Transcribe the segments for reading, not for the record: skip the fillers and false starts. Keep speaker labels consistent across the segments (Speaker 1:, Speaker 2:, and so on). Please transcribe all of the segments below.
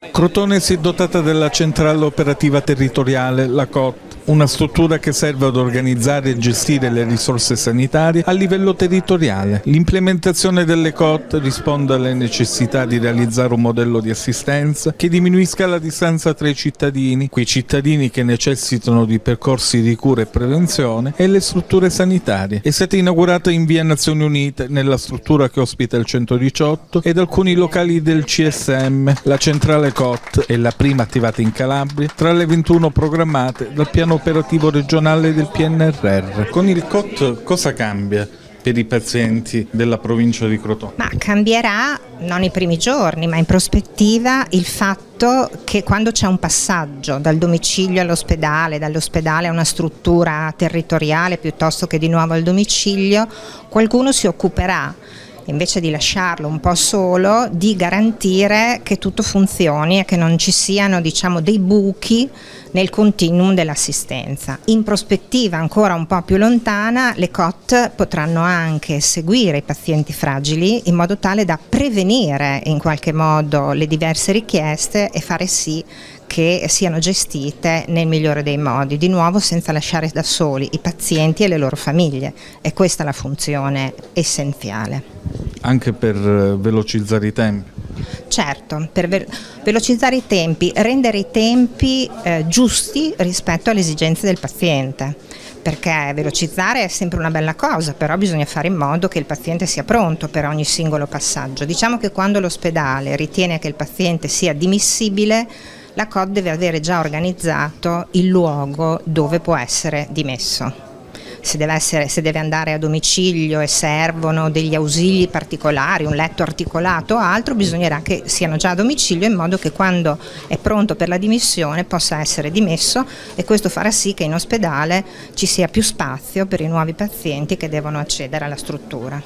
Speaker 1: Crotone si è dotata della centrale operativa territoriale, la COT, una struttura che serve ad organizzare e gestire le risorse sanitarie a livello territoriale. L'implementazione delle COT risponde alle necessità di realizzare un modello di assistenza che diminuisca la distanza tra i cittadini, quei cittadini che necessitano di percorsi di cura e prevenzione, e le strutture sanitarie. È stata inaugurata in via Nazioni Unite, nella struttura che ospita il 118 ed alcuni locali del CSM. La centrale COT è la prima attivata in Calabria tra le 21 programmate dal piano operativo regionale del PNRR. Con il COT cosa cambia per i pazienti della provincia di Crotone?
Speaker 2: Ma cambierà non i primi giorni, ma in prospettiva il fatto che quando c'è un passaggio dal domicilio all'ospedale, dall'ospedale a una struttura territoriale piuttosto che di nuovo al domicilio, qualcuno si occuperà, invece di lasciarlo un po' solo, di garantire che tutto funzioni e che non ci siano, diciamo, dei buchi nel continuum dell'assistenza. In prospettiva ancora un po' più lontana, le COT potranno anche seguire i pazienti fragili in modo tale da prevenire in qualche modo le diverse richieste e fare sì che siano gestite nel migliore dei modi, di nuovo senza lasciare da soli i pazienti e le loro famiglie. E questa è la funzione essenziale.
Speaker 1: Anche per velocizzare i tempi?
Speaker 2: Certo, per velocizzare i tempi, rendere i tempi giusti rispetto alle esigenze del paziente, perché velocizzare è sempre una bella cosa, però bisogna fare in modo che il paziente sia pronto per ogni singolo passaggio. Diciamo che quando l'ospedale ritiene che il paziente sia dimissibile, la COT deve avere già organizzato il luogo dove può essere dimesso. Se deve andare a domicilio e servono degli ausili particolari, un letto articolato o altro, bisognerà che siano già a domicilio in modo che quando è pronto per la dimissione possa essere dimesso, e questo farà sì che in ospedale ci sia più spazio per i nuovi pazienti che devono accedere alla struttura.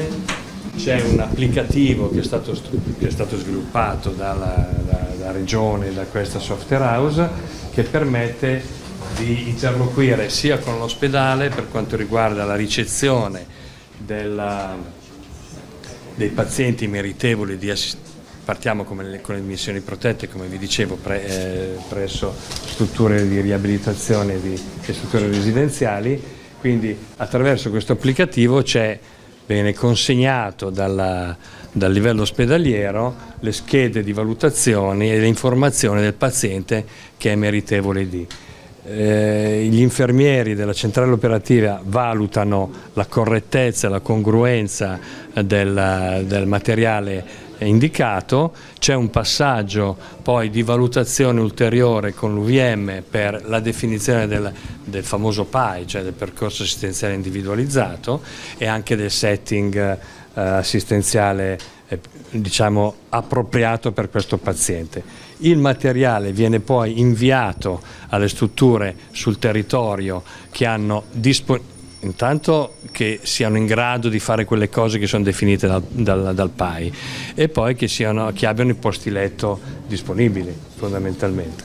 Speaker 3: C'è un applicativo che è stato sviluppato dalla regione, da questa software house, che permette di interloquire sia con l'ospedale per quanto riguarda la ricezione dei pazienti meritevoli di assistenza. Partiamo con le missioni protette, come vi dicevo, presso strutture di riabilitazione e strutture residenziali. Quindi attraverso questo applicativo viene consegnato dal livello ospedaliero le schede di valutazioni e le informazioni del paziente che è meritevole di. Gli infermieri della centrale operativa valutano la correttezza e la congruenza del materiale indicato. C'è un passaggio poi di valutazione ulteriore con l'UVM per la definizione del famoso PAI, cioè del percorso assistenziale individualizzato, e anche del setting assistenziale diciamo appropriato per questo paziente. Il materiale viene poi inviato alle strutture sul territorio che hanno intanto che siano in grado di fare quelle cose che sono definite dal PAI, e poi che abbiano i posti letto disponibili fondamentalmente.